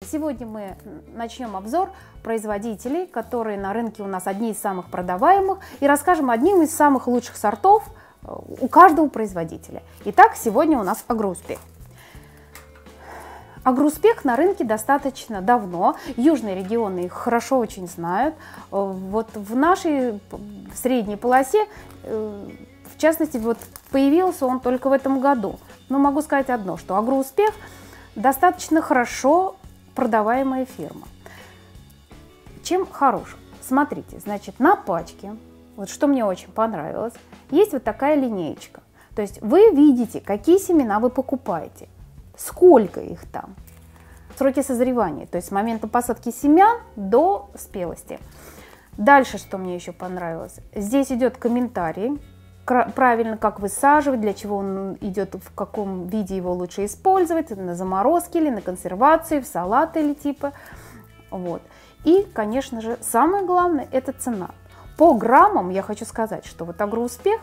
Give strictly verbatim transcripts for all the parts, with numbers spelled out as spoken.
Сегодня мы начнем обзор производителей, которые на рынке у нас одни из самых продаваемых, и расскажем одним из самых лучших сортов у каждого производителя. Итак, сегодня у нас Агроуспех. Агроуспех на рынке достаточно давно, южные регионы их хорошо очень знают. Вот в нашей средней полосе, в частности, вот появился он только в этом году. Но могу сказать одно, что Агроуспех достаточно хорошо продаваемая фирма. Чем хорош? Смотрите, значит, на пачке, вот что мне очень понравилось, есть вот такая линеечка. То есть вы видите, какие семена вы покупаете, сколько их там, сроки созревания, то есть с момента посадки семян до спелости. Дальше, что мне еще понравилось, здесь идет комментарий, правильно как высаживать, для чего он идет, в каком виде его лучше использовать, на заморозке или на консервацию, в салаты или типа. Вот. И, конечно же, самое главное – это цена. По граммам я хочу сказать, что вот Агроуспех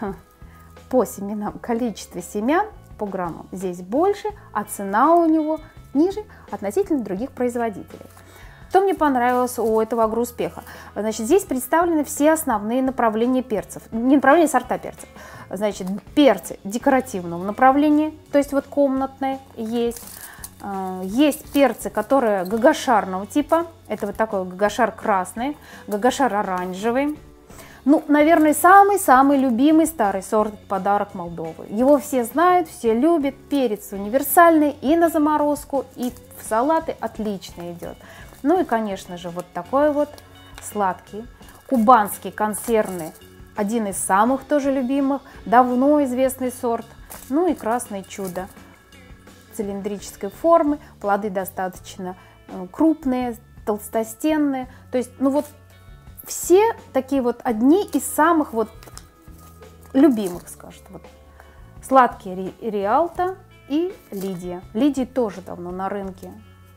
по семенам, количестве семян по граммам здесь больше, а цена у него ниже относительно других производителей. Что мне понравилось у этого Агроуспеха? Значит, здесь представлены все основные направления перцев, не направления, сорта перцев. Значит, перцы декоративного направления, то есть вот комнатные есть. Есть перцы, которые гагашарного типа, это вот такой гагашар красный, гагашар оранжевый. Ну, наверное, самый-самый любимый старый сорт подарок Молдовы. Его все знают, все любят, перец универсальный и на заморозку, и в салаты отлично идет. Ну и, конечно же, вот такой вот сладкий, кубанский консервный, один из самых тоже любимых, давно известный сорт. Ну и красное чудо цилиндрической формы, плоды достаточно крупные, толстостенные. То есть, ну вот все такие вот одни из самых вот любимых, скажем. Вот. Сладкий Риалто и Лидия. Лидии тоже давно на рынке.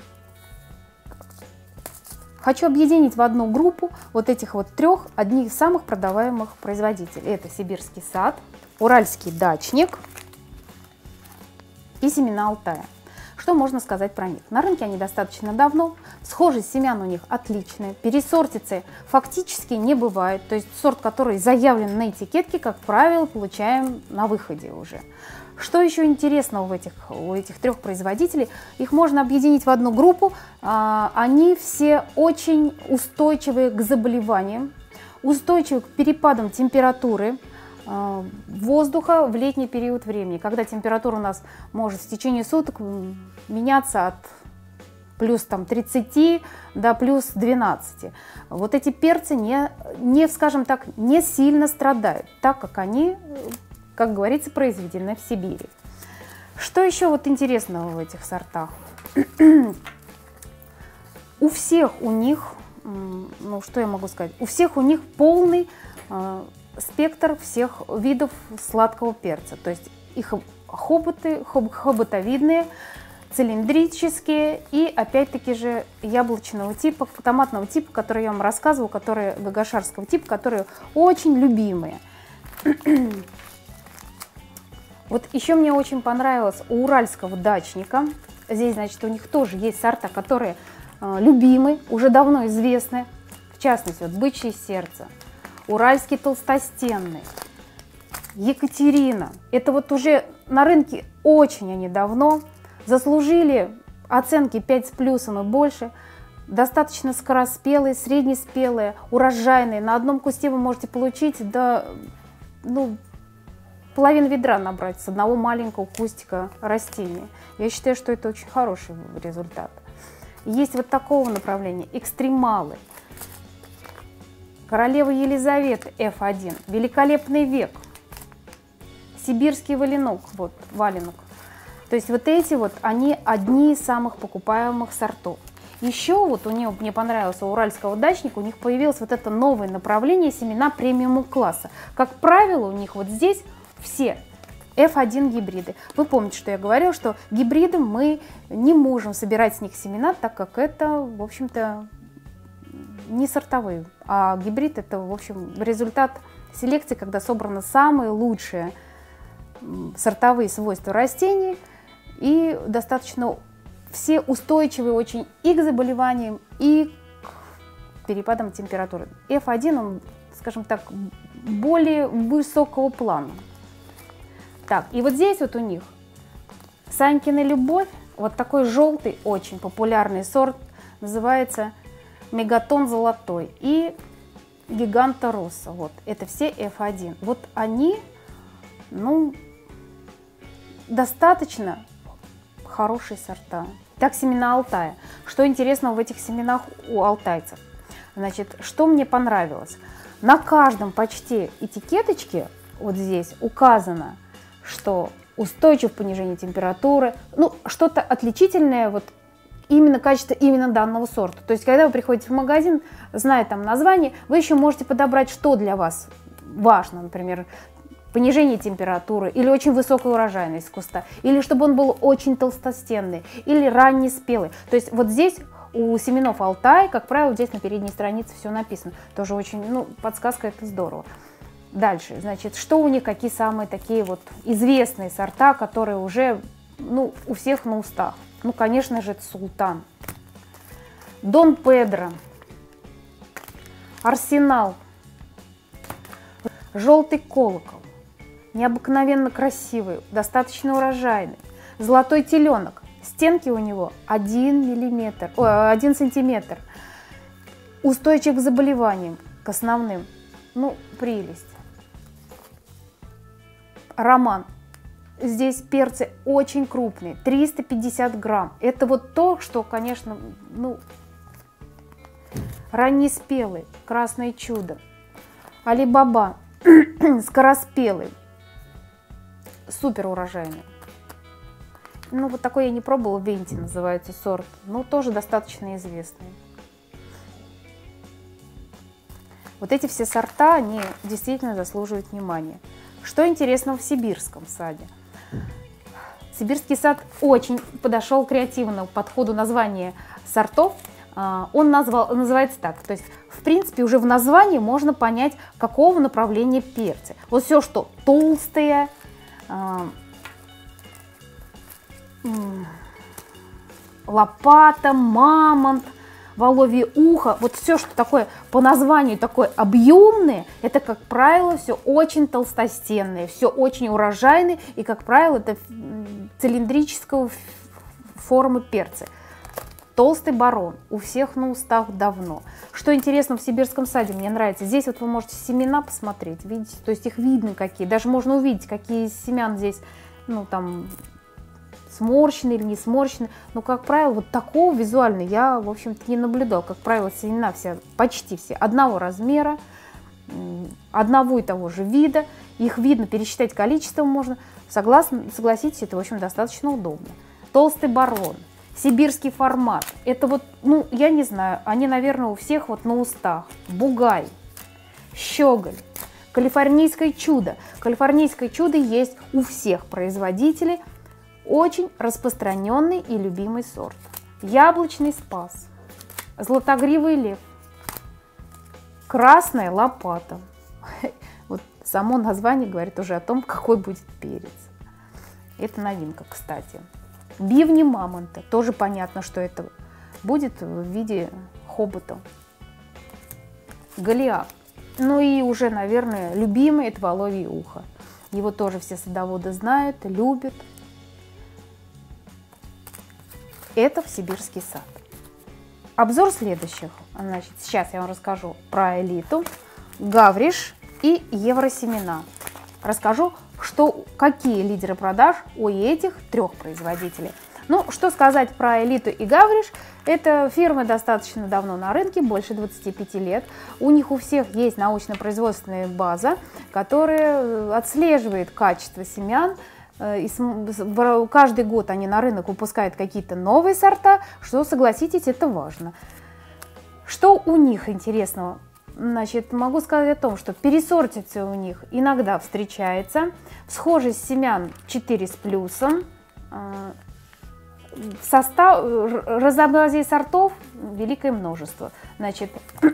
Хочу объединить в одну группу вот этих вот трех, одних из самых продаваемых производителей. Это Сибирский сад, Уральский дачник и семена Алтая. Что можно сказать про них? На рынке они достаточно давно, схожесть семян у них отличная, пересортицы фактически не бывает, то есть сорт, который заявлен на этикетке, как правило, получаем на выходе уже. Что еще интересного в этих, у этих трех производителей? Их можно объединить в одну группу. Они все очень устойчивы к заболеваниям, устойчивы к перепадам температуры воздуха в летний период времени, когда температура у нас может в течение суток меняться от плюс там, тридцати до плюс двенадцати. Вот эти перцы не, не, скажем так, не сильно страдают, так как они, как говорится, произведены в Сибири. Что еще вот интересного в этих сортах? У всех у них, ну что я могу сказать, у всех у них полный э, спектр всех видов сладкого перца. То есть их хоботы, хоб, хоботовидные, цилиндрические и опять-таки же яблочного типа, томатного типа, который я вам рассказывала, которые гагашарского типа, которые очень любимые. Вот еще мне очень понравилось у уральского дачника. Здесь, значит, у них тоже есть сорта, которые э, любимы, уже давно известны. В частности, вот бычье сердце, уральский толстостенный, Екатерина. Это вот уже на рынке очень они давно. Заслужили оценки пять с плюсом и больше. Достаточно скороспелые, среднеспелые, урожайные. На одном кусте вы можете получить до... Ну, половину ведра набрать с одного маленького кустика растения. Я считаю, что это очень хороший результат. Есть вот такого направления экстремалы. Королева Елизавета эф один, великолепный век, сибирский валенок, вот валенок. То есть вот эти вот, они одни из самых покупаемых сортов. Еще вот у нее, мне понравился у уральского дачника, у них появилось вот это новое направление семена премиум класса. Как правило, у них вот здесь все эф один гибриды. Вы помните, что я говорила, что гибриды мы не можем собирать с них семена, так как это, в общем-то, не сортовые, а гибрид – это, в общем, результат селекции, когда собраны самые лучшие сортовые свойства растений и достаточно все устойчивые очень и к заболеваниям, и к перепадам температуры. эф один, он, скажем так, более высокого плана. Так, и вот здесь вот у них Санькина любовь, вот такой желтый, очень популярный сорт, называется Мегатон золотой и Гиганта Росса. Вот, это все эф один. Вот они, ну, достаточно хорошие сорта. Так, семена Алтая. Что интересного в этих семенах у алтайцев? Значит, что мне понравилось? На каждом почти этикеточке вот здесь указано, что устойчив к понижению температуры, ну, что-то отличительное, вот именно качество именно данного сорта. То есть, когда вы приходите в магазин, зная там название, вы еще можете подобрать, что для вас важно, например, понижение температуры, или очень высокая урожайность куста, или чтобы он был очень толстостенный, или ранний спелый. То есть вот здесь у семенов Алтай, как правило, здесь на передней странице все написано. Тоже очень, ну, подсказка, это здорово. Дальше, значит, что у них, какие самые такие вот известные сорта, которые уже, ну, у всех на устах. Ну, конечно же, это Султан, Дон Педро, Арсенал, Желтый колокол, необыкновенно красивый, достаточно урожайный, Золотой теленок, стенки у него один миллиметр, о, один сантиметр, устойчив к заболеваниям, к основным, ну, прелесть. Роман. Здесь перцы очень крупные, триста пятьдесят грамм. Это вот то, что, конечно, ну, раннеспелый, красное чудо. Али-Баба, скороспелый, супер урожайный. Ну, вот такой я не пробовала, Венти называется сорт, но тоже достаточно известный. Вот эти все сорта, они действительно заслуживают внимания. Что интересного в сибирском саде? Сибирский сад очень подошел креативно к подходу названия сортов. Он назвал, называется так, то есть, в принципе, уже в названии можно понять, какого направления перцы. Вот все, что толстые, лопата, мамонт, воловье ухо, вот все, что такое по названию такое объемное, это, как правило, все очень толстостенное, все очень урожайное, и, как правило, это цилиндрического формы перцы. Толстый барон у всех на устах давно. Что интересно в сибирском саде, мне нравится, здесь вот вы можете семена посмотреть, видите, то есть их видно какие, даже можно увидеть, какие из семян здесь, ну, там, сморщенные или не сморщенные. Но, как правило, вот такого визуально я, в общем-то, не наблюдал. Как правило, семена все, почти все одного размера, одного и того же вида. Их видно, пересчитать количество можно. Согласно, согласитесь, это, в общем, достаточно удобно. Толстый барон, сибирский формат. Это вот, ну, я не знаю, они, наверное, у всех вот на устах. Бугай, щеголь, калифорнийское чудо. Калифорнийское чудо есть у всех производителей. Очень распространенный и любимый сорт. Яблочный спас, златогривый лев, красная лопата. Вот само название говорит уже о том, какой будет перец. Это новинка, кстати. Бивни мамонта. Тоже понятно, что это будет в виде хобота. Голиаф. Ну и уже, наверное, любимый — это воловье ухо. Его тоже все садоводы знают, любят. Это в сибирский сад. Обзор следующих. Значит, сейчас я вам расскажу про элиту, Гавриш и евросемена. Расскажу, что, какие лидеры продаж у этих трех производителей. Ну, что сказать про элиту и Гавриш? Это фирмы достаточно давно на рынке, больше двадцати пяти лет. У них у всех есть научно-производственная база, которая отслеживает качество семян. И каждый год они на рынок выпускают какие-то новые сорта, что, согласитесь, это важно. Что у них интересного? Значит, могу сказать о том, что пересортица у них иногда встречается, схожесть семян четыре с плюсом, состав, разнообразие сортов великое множество. Значит,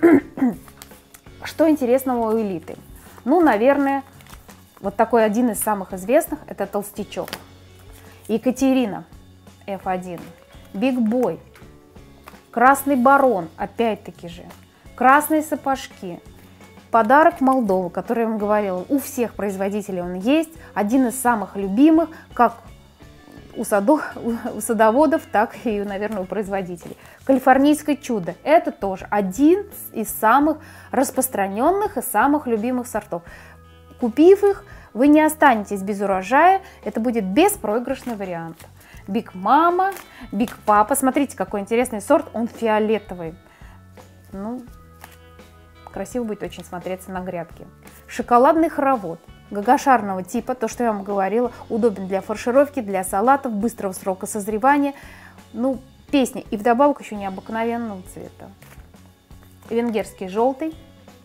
что интересного у элиты? Ну, наверное, вот такой один из самых известных — это толстячок. Екатерина эф один. Big Boy, Красный Барон, опять-таки же, красные сапожки. Подарок Молдовы, который я вам говорила, у всех производителей он есть, один из самых любимых, как у, садов, у садоводов, так и, наверное, у производителей. Калифорнийское чудо – это тоже один из самых распространенных и самых любимых сортов. Купив их, вы не останетесь без урожая, это будет беспроигрышный вариант. Big Mama, Big Papa, смотрите, какой интересный сорт, он фиолетовый. Ну, красиво будет очень смотреться на грядке. Шоколадный хоровод гагашарного типа, то, что я вам говорила, удобен для фаршировки, для салатов, быстрого срока созревания. Ну, песня. И вдобавок еще необыкновенного цвета. Венгерский желтый.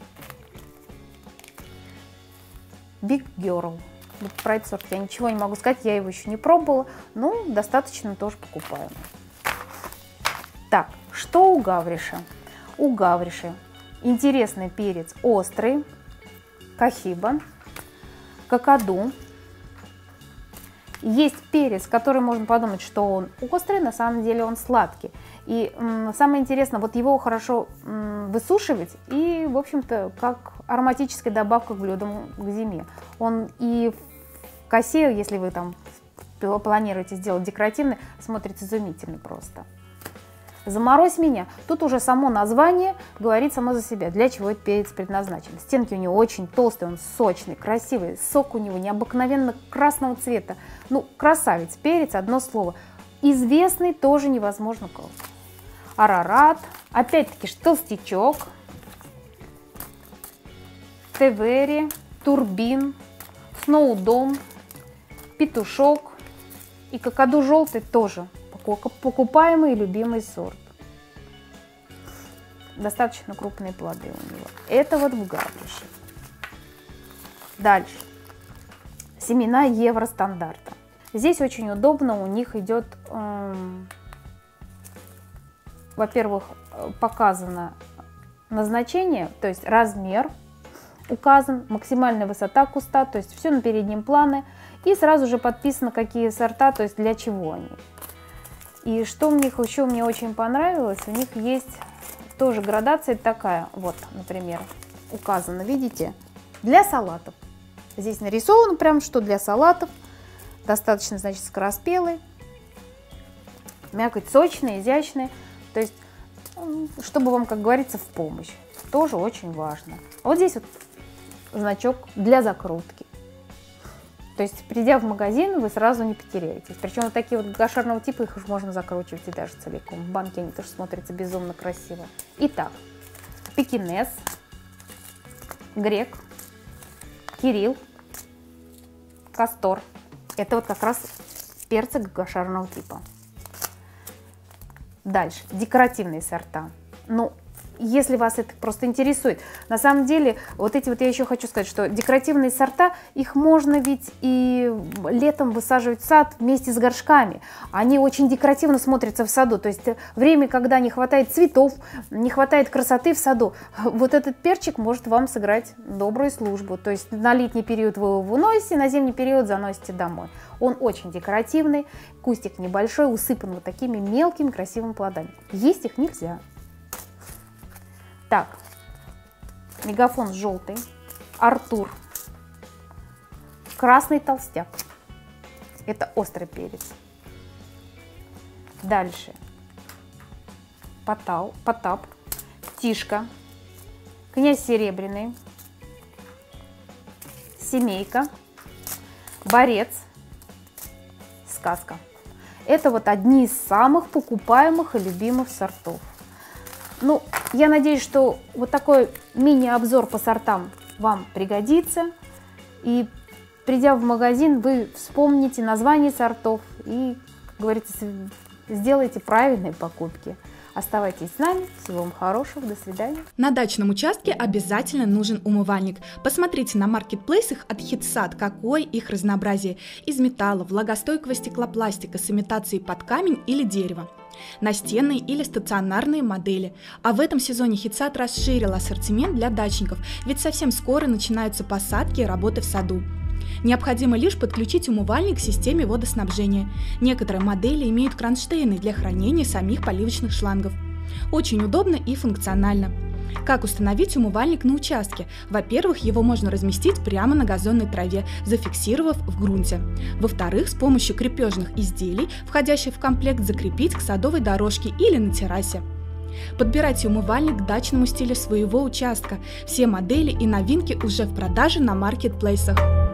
Big Girl. Вот про этот сорт я ничего не могу сказать, я его еще не пробовала, но достаточно тоже покупаемый. Так, что у гавриша? У гавриша интересный перец острый, кахиба, какаду. Есть перец, который можно подумать, что он острый, на самом деле он сладкий. И м, самое интересное, вот его хорошо м, высушивать и, в общем-то, как ароматическая добавка к блюдам к зиме. Он и в косе, если вы там планируете сделать декоративный, смотрится изумительно просто. Заморозь меня. Тут уже само название говорит само за себя, для чего этот перец предназначен. Стенки у него очень толстые, он сочный, красивый, сок у него необыкновенно красного цвета. Ну, красавец, перец, одно слово. Известный тоже невозможно как. Арарат, опять-таки толстячок, Тевери, Турбин, Сноудом, Петушок и какаду желтый тоже покупаемый и любимый сорт. Достаточно крупные плоды у него. Это вот в гаврише. Дальше. Семена Евростандарта. Здесь очень удобно, у них идет, эм, во-первых, показано назначение, то есть размер указан, максимальная высота куста, то есть все на переднем плане, и сразу же подписано, какие сорта, то есть для чего они. И что у них еще мне очень понравилось, у них есть тоже градация такая, вот, например, указано, видите, для салатов. Здесь нарисовано прям, что для салатов, достаточно, значит, скороспелый, мякоть сочная, изящная, то есть, чтобы вам, как говорится, в помощь, тоже очень важно. А вот здесь вот значок для закрутки. То есть, придя в магазин, вы сразу не потеряетесь. Причем вот такие вот гашарного типа, их уж можно закручивать и даже целиком. В банке они тоже смотрятся безумно красиво. Итак, пекинес, грек, кирилл, кастор. Это вот как раз перцы гашарного типа. Дальше, декоративные сорта. Ну, если вас это просто интересует. На самом деле, вот эти вот я еще хочу сказать, что декоративные сорта, их можно ведь и летом высаживать в сад вместе с горшками. Они очень декоративно смотрятся в саду. То есть время, когда не хватает цветов, не хватает красоты в саду, вот этот перчик может вам сыграть добрую службу. То есть на летний период вы его выносите, на зимний период заносите домой. Он очень декоративный, кустик небольшой, усыпан вот такими мелкими красивыми плодами. Есть их нельзя. Так, мегафон желтый, Артур, красный толстяк, это острый перец. Дальше, Потал, Потап, Тишка, князь Серебряный, Семейка, Борец, Сказка. Это вот одни из самых покупаемых и любимых сортов. Ну, я надеюсь, что вот такой мини-обзор по сортам вам пригодится. И придя в магазин, вы вспомните название сортов и, как говорится, сделайте правильные покупки. Оставайтесь с нами. Всего вам хорошего. До свидания. На дачном участке обязательно нужен умывальник. Посмотрите на маркетплейсах от Хитсад, какое их разнообразие. Из металла, влагостойкого стеклопластика с имитацией под камень или дерево. Настенные или стационарные модели. А в этом сезоне Хитсад расширил ассортимент для дачников, ведь совсем скоро начинаются посадки и работы в саду. Необходимо лишь подключить умывальник к системе водоснабжения. Некоторые модели имеют кронштейны для хранения самих поливочных шлангов. Очень удобно и функционально. Как установить умывальник на участке? Во-первых, его можно разместить прямо на газонной траве, зафиксировав в грунте. Во-вторых, с помощью крепежных изделий, входящих в комплект, закрепить к садовой дорожке или на террасе. Подбирайте умывальник к дачному стилю своего участка. Все модели и новинки уже в продаже на маркетплейсах.